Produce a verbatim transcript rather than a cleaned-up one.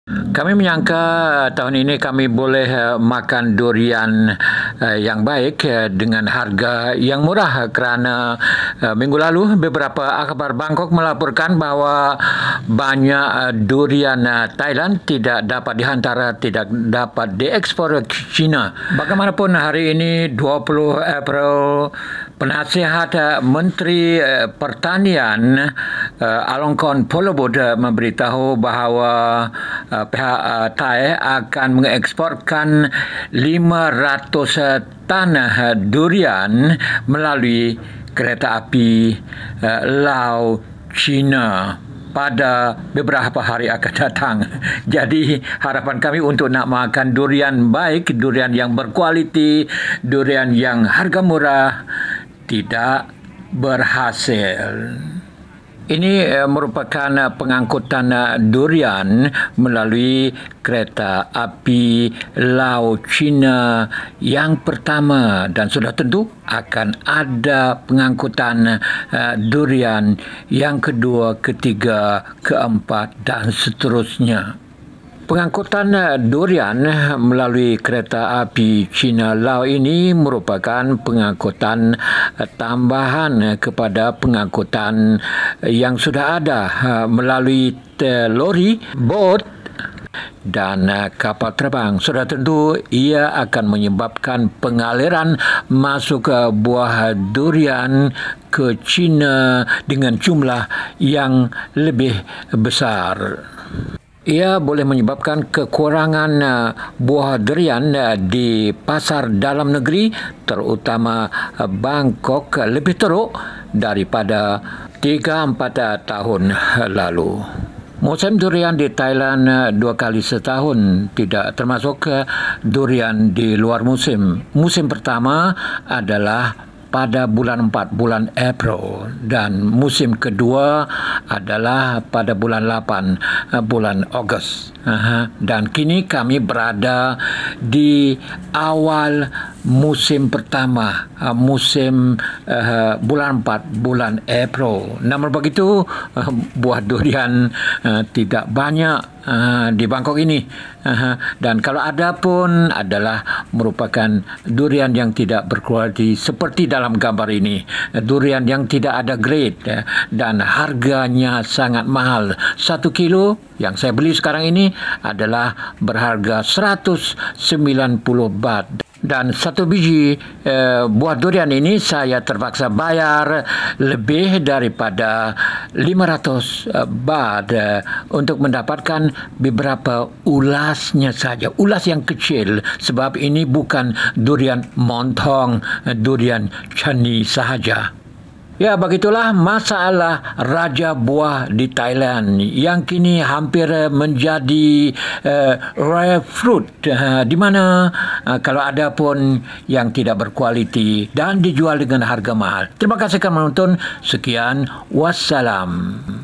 Kami menyangka uh, tahun ini kami boleh uh, makan durian uh, yang baik uh, dengan harga yang murah kerana uh, minggu lalu beberapa akhbar Bangkok melaporkan bahawa banyak uh, durian uh, Thailand tidak dapat dihantar, tidak dapat diekspor ke China. Bagaimanapun hari ini dua puluh April, Penasihat uh, Menteri uh, Pertanian uh, Alongkorn Polobod uh, memberitahu bahawa uh, pihak uh, Thai akan mengeksporkan lima ratus uh, tan uh, durian melalui kereta api uh, Laos China pada beberapa hari akan datang. Jadi harapan kami untuk nak makan durian baik, durian yang berkualiti, durian yang harga murah tidak berhasil. Ini uh, merupakan uh, pengangkutan uh, durian melalui kereta api Laos China yang pertama, dan sudah tentu akan ada pengangkutan uh, durian yang kedua, ketiga, keempat dan seterusnya. Pengangkutan durian melalui kereta api China Laos ini merupakan pengangkutan tambahan kepada pengangkutan yang sudah ada melalui lori, bot dan kapal terbang. Sudah tentu ia akan menyebabkan pengaliran masuk buah durian ke China dengan jumlah yang lebih besar. Ia boleh menyebabkan kekurangan uh, buah durian uh, di pasar dalam negeri, terutama uh, Bangkok, uh, lebih teruk daripada tiga empat uh, tahun lalu. Musim durian di Thailand uh, dua kali setahun, tidak termasuk uh, durian di luar musim. Musim pertama adalah pada bulan empat, bulan April, dan musim kedua adalah pada bulan lapan, bulan Ogos. Dan kini kami berada di awal musim pertama, musim uh, bulan empat, bulan April. Namun begitu, uh, buah durian uh, tidak banyak uh, di Bangkok ini. Uh, dan kalau ada pun adalah merupakan durian yang tidak berkualiti seperti dalam gambar ini. Durian yang tidak ada grade uh, dan harganya sangat mahal. Satu kilo yang saya beli sekarang ini adalah berharga seratus sembilan puluh baht. Dan satu biji eh, buah durian ini saya terpaksa bayar lebih daripada lima ratus baht eh, untuk mendapatkan beberapa ulasnya saja. Ulas yang kecil, sebab ini bukan durian montong, durian cani sahaja. Ya, begitulah masalah raja buah di Thailand yang kini hampir menjadi uh, rare fruit, uh, di mana uh, kalau ada pun yang tidak berkualiti dan dijual dengan harga mahal. Terima kasih kerana menonton. Sekian, wassalam.